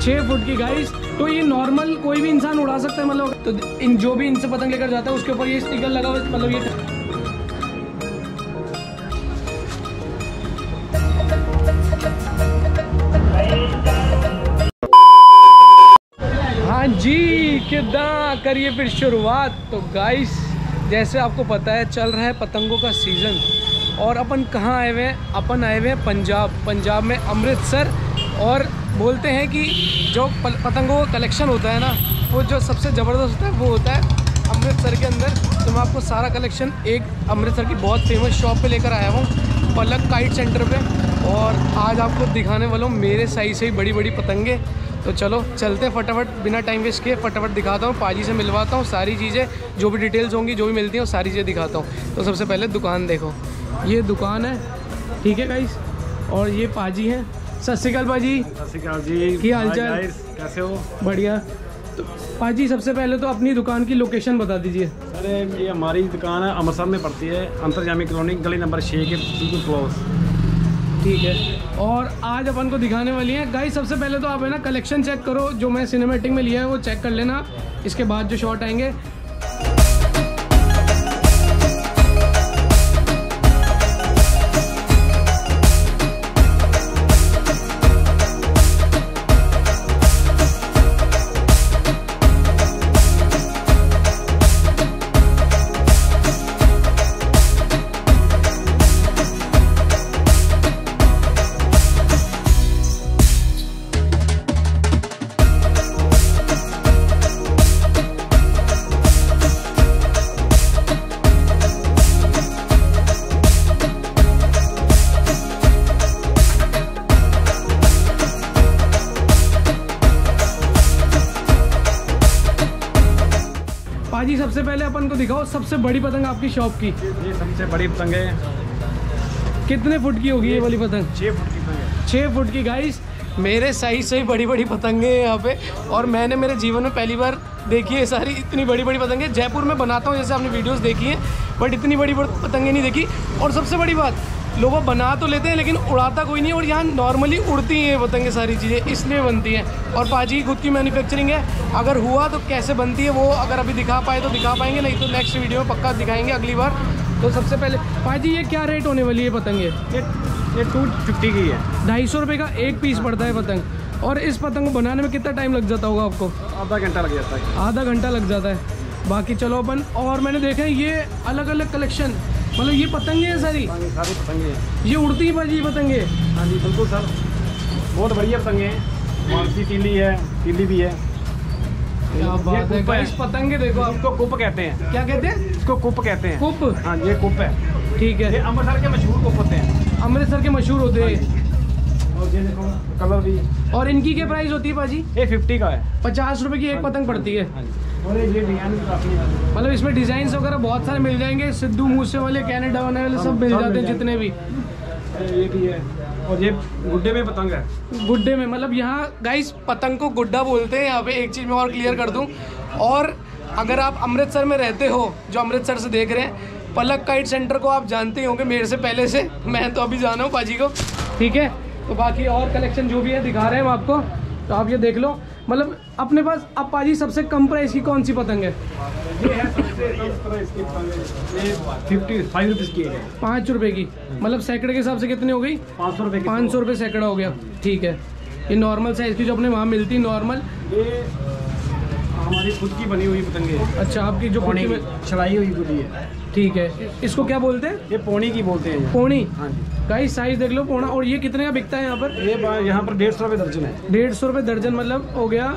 6 foot की guys. तो ये नॉर्मल कोई भी इंसान उड़ा सकता है, मतलब तो इन जो भी इनसे पतंग लेकर जाता है उसके ऊपर ये स्टिकर लगा हुआ, मतलब ये जी कितना करिए फिर शुरुआत। तो गाइस जैसे आपको पता है चल रहा है पतंगों का सीज़न और अपन कहाँ आए हुए हैं, अपन आए हुए हैं पंजाब में अमृतसर। और बोलते हैं कि जो पतंगों का कलेक्शन होता है ना वो जो सबसे ज़बरदस्त होता है वो होता है अमृतसर के अंदर। तो मैं आपको सारा कलेक्शन एक अमृतसर की बहुत फेमस शॉप पे लेकर आया हूँ, पलक काइट सेंटर पे। और आज आपको दिखाने वाला हूँ मेरे साइज से ही बड़ी बड़ी पतंगे। तो चलो चलते हैं फटाफट, बिना टाइम वेस्ट किए फटाफट दिखाता हूँ, पाजी से मिलवाता हूँ, सारी चीज़ें जो भी डिटेल्स होंगी जो भी मिलती हैं वो सारी चीज़ें दिखाता हूँ। तो सबसे पहले दुकान देखो, ये दुकान है, ठीक है गाइस। और ये पाजी हैं। सत श्री अकाल पाजी। सत श्री अकाल जी, की हाल चाल, कैसे हो? बढ़िया। तो पाजी सबसे पहले तो अपनी दुकान की लोकेशन बता दीजिए। सर ये हमारी दुकान है अमृतसर में पड़ती है, अंतरजामी कॉलोनी गली नंबर 6 के बिल्कुल क्लोज, ठीक है। और आज अपन को दिखाने वाली है गाइस। सबसे पहले तो आप है ना कलेक्शन चेक करो, जो मैं सिनेमैटिक में लिया है वो चेक कर लेना, इसके बाद जो शॉट आएंगे। पाजी सबसे पहले अपन को दिखाओ सबसे बड़ी पतंग आपकी शॉप की। ये सबसे बड़ी पतंग है। कितने फुट की होगी ये वाली पतंग? 6 फुट की पतंग है। 6 फुट की गाइस। मेरे साइज से ही बड़ी बड़ी पतंगे हैं यहाँ पे, और मैंने मेरे जीवन में पहली बार देखी है सारी इतनी बड़ी बड़ी पतंगे। जयपुर में बनाता हूँ जैसे आपने वीडियोस देखी हैं, बट इतनी बड़ी बड़ी पतंगे नहीं देखी। और सबसे बड़ी बात, लोग बना तो लेते हैं लेकिन उड़ाता कोई नहीं, और यहाँ नॉर्मली उड़ती हैं पतंगे, सारी चीज़ें इसलिए बनती हैं। और पाजी की खुद की मैन्युफैक्चरिंग है, अगर हुआ तो कैसे बनती है वो अगर अभी दिखा पाए तो दिखा पाएंगे, नहीं तो नेक्स्ट वीडियो में पक्का दिखाएंगे अगली बार। तो सबसे पहले पाजी ये क्या रेट होने वाली है पतंगे? ये 250 की है। 250 रुपये का एक पीस पड़ता है पतंग। और इस पतंग को बनाने में कितना टाइम लग जाता होगा आपको? आधा घंटा लग जाता है। आधा घंटा लग जाता है। बाकी चलो अपन, और मैंने देखा है ये अलग अलग कलेक्शन, मतलब ये पतंगे हैं सारी पतंगे ये उड़ती हैं पाजी पतंगे? हाँ जी बिल्कुल सर, बहुत बढ़िया पतंगे हैं। मानसी तीली है, तीली भी है। क्या बात है गाइस, पतंगे देखो आप। इसको कुप कहते हैं। क्या कहते हैं? इसको कुप कहते हैं। कुप? हाँ ये कुप है, ठीक है। ये अमृतसर के मशहूर कुप होते हैं। अमृतसर के मशहूर होते हैं। और ये देखो कलर भी। और इनकी क्या प्राइस होती है पाजी? ये 50 का है। 50 रुपए की एक पतंग पड़ती है। और ये डिजाइन भी काफी है, मतलब इसमें डिजाइन वगैरह बहुत सारे मिल जाएंगे, सिद्धू मूसे वाले, कनाडा वाले सब मिल जाते हैं जितने भी। ये भी है। और ये गुड्डे में पतंग है। गुड्डे में, मतलब यहाँ गाइस पतंग को गुड्डा बोलते हैं यहाँ पे। एक चीज़ मैं और क्लियर कर दूँ, और अगर आप अमृतसर में रहते हो, जो अमृतसर से देख रहे हैं, पलक काइट सेंटर को आप जानते ही होंगे मेरे से पहले से, मैं तो अभी जाना हूँ पाजी को, ठीक है। तो बाकी और कलेक्शन जो भी है दिखा रहे हैं हम आपको, तो आप ये देख लो। मतलब अपने पास अब पाजी सबसे कम प्राइस की कौन सी पतंग है? ये है सबसे कम प्राइस की पतंग है। ये 55 रुपीज़ की है। 5 रुपये की, मतलब सैकड़े के हिसाब से कितनी हो गई? 500 रुपये की। 500 रुपये सैकड़ा हो गया, ठीक है। ये नॉर्मल साइज़ की जो अपने वहाँ मिलती नॉर्मल, ये हमारी खुद की बनी हुई पतंगे है। अच्छा, आपकी जो पोनी में चलाई हुई गुड़ी है, ठीक है। इसको क्या बोलते हैं? ये पोनी की बोलते हैं। पोनी? हाँ जी गाइस साइज देख लो, पोना। और ये कितने का बिकता है यहाँ पर? ये यहाँ पर 150 रुपये दर्जन है। 150 रुपये दर्जन, मतलब हो गया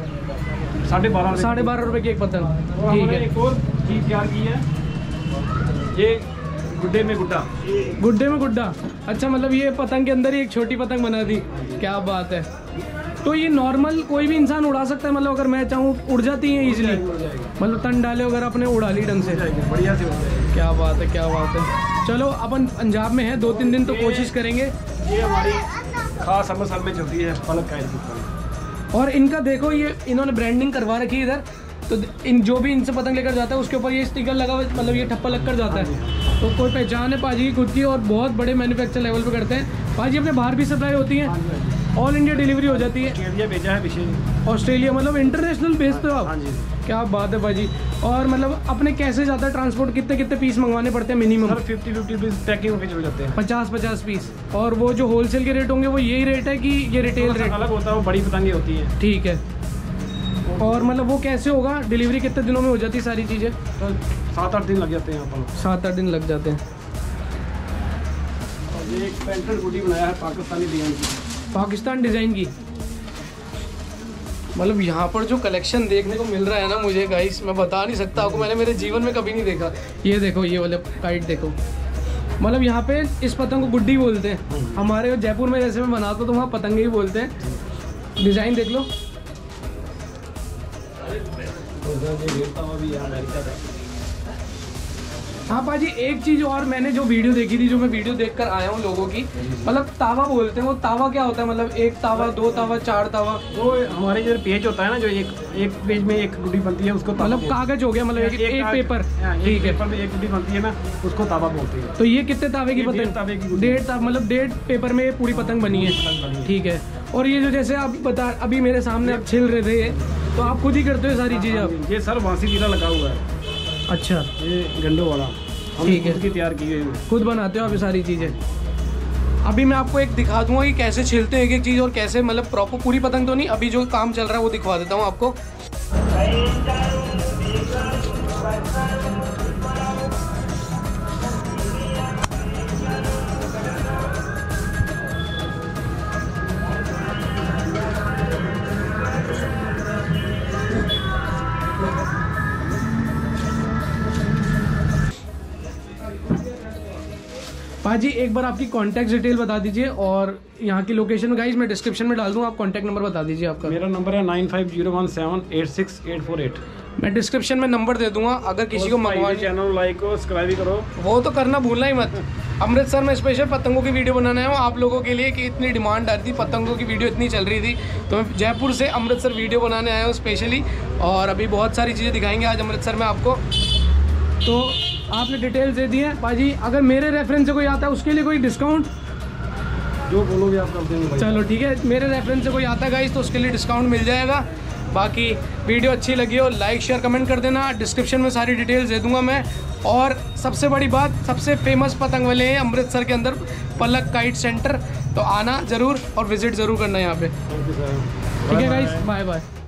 12.5 रुपये की एक पतंग, ठीक है। एक और चीज़ तैयार की है, ये गुड्डे में गुड्डा। गुड्डे में गुड्डा, अच्छा, मतलब ये पतंग के अंदर ही एक छोटी पतंग बना दी, क्या बात है। तो ये नॉर्मल कोई भी इंसान उड़ा सकता है, मतलब अगर मैं चाहूँ उड़ जाती है इजीली, मतलब तन डाले वगैरह अपने उड़ा ली ढंग से, बढ़िया से हो जाएगी। क्या बात है, क्या बात है। चलो अपन पंजाब में है, 2-3 दिन तो कोशिश करेंगे। ये हमारी खास अमृतसर में चलती है पलक काइट की। और इनका देखो, ये इन्होंने ब्रांडिंग करवा रखी है इधर, तो इन जो भी इनसे पतंग लेकर जाता है उसके ऊपर ये स्टिकर लगा हुआ, मतलब ये ठप्पा लग कर जाता है। तो कोई पहचान है पाजी की खुद की, और बहुत बड़े मैन्युफैक्चर लेवल पे करते हैं। पाजी अपने बाहर भी सप्लाई होती है? ऑल इंडिया डिलीवरी हो जाती है। ऑस्ट्रेलिया भेजा है पीछे। ऑस्ट्रेलिया मतलब इंटरनेशनल भेजते हो आप? हाँ जी। क्या बात है भाजी। और मतलब अपने कैसे जाता है ट्रांसपोर्ट, कितने कितने पीस मंगवाने पड़ते हैं मिनिमम? सर 50-50 पीस पैकिंग होकर चल जाते हैं। 50-50 पीस। और वो जो होलसेल के रेट होंगे वो यही रेट है कि ये रिटेल रेट अलग होता है? वो बड़ी पतंगे होती है। ठीक है। और मतलब वो कैसे होगा, डिलीवरी कितने दिनों में हो जाती है सारी चीज़ें? तो 7-8 दिन लग जाते हैं अपन। 7-8 दिन लग जाते हैं। ये एक पेंटेड गुडी बनाया है पाकिस्तानी डिजाइन की। पाकिस्तान डिज़ाइन की। मतलब यहाँ पर जो कलेक्शन देखने को मिल रहा है ना मुझे गाइस, मैं बता नहीं सकता आपको, मैंने मेरे जीवन में कभी नहीं देखा। ये देखो, ये वाले काइट देखो, मतलब यहाँ पे इस पतंग को गुड्डी बोलते हैं। हमारे जयपुर में जैसे मैं बनाता हूँ तो वहाँ पतंगे ही बोलते हैं। डिज़ाइन देख लो। हाँ पाजी, एक चीज़ और, मैंने जो वीडियो देखी थी, जो मैं वीडियो देखकर आया हूँ लोगों की, मतलब तावा बोलते हैं। वो तावा क्या होता है? मतलब एक तावा, 2 तावा, 4 तावा? वो हमारे जो पेज होता है ना, जो एक पेज में एक गुडी बनती है, उसको मतलब कागज हो गया, मतलब एक पेपर। ठीक है, पेपर में एक गुडी बनती है ना, उसको तावा बोलते हैं। तो ये कितने तावे की पतंग? तावे की 1.5 तावा, मतलब 1.5 पेपर में ये पूरी पतंग बनी है। ठीक है। और ये जो जैसे आप बता, अभी मेरे सामने आप छिल रहे थे, तो आप खुद ही करते हो सारी चीज़ें? आप ये सर वांसी टीला लगा हुआ है। अच्छा, ये गंडो वाला ठीक है, खुद की तैयार की है। खुद बनाते हो आप ये सारी चीज़ें? अभी मैं आपको एक दिखा दूंगा कि कैसे छिलते हैं एक एक चीज़, और कैसे मतलब प्रॉपर पूरी पतंग तो नहीं, अभी जो काम चल रहा है वो दिखवा देता हूँ आपको। पाजी एक बार आपकी कॉन्टैक्ट डिटेल बता दीजिए, और यहाँ की लोकेशन गाइस मैं डिस्क्रिप्शन में डाल दूँ, आप कॉन्टैक्ट नंबर बता दीजिए आपका। मेरा नंबर है 9501786848। मैं डिस्क्रिप्शन में नंबर दे दूंगा, अगर किसी को मंगवाना। चैनल लाइक और सब्सक्राइब करो, वो तो करना भूलना ही मत। अमृतसर में स्पेशल पतंगों की वीडियो बनाने आया हूँ आप लोगों के लिए, कि इतनी डिमांड आ रही थी, पतंगों की वीडियो इतनी चल रही थी, तो मैं जयपुर से अमृतसर वीडियो बनाने आया हूँ स्पेशली। और अभी बहुत सारी चीज़ें दिखाएंगे आज अमृतसर में आपको। तो आपने डिटेल्स दे दी हैं पाजी, अगर मेरे रेफरेंस से कोई आता है उसके लिए कोई डिस्काउंट? जो बोलोगे आप कर देंगे। चलो ठीक है, मेरे रेफरेंस से कोई आता है गाइस तो उसके लिए डिस्काउंट मिल जाएगा। बाकी वीडियो अच्छी लगी हो लाइक शेयर कमेंट कर देना, डिस्क्रिप्शन में सारी डिटेल्स दे दूंगा मैं। और सबसे बड़ी बात, सबसे फेमस पतंग वाले हैं अमृतसर के अंदर, पलक काइट सेंटर, तो आना ज़रूर और विजिट ज़रूर करना यहाँ पे। ठीक है गाइस, बाय बाय।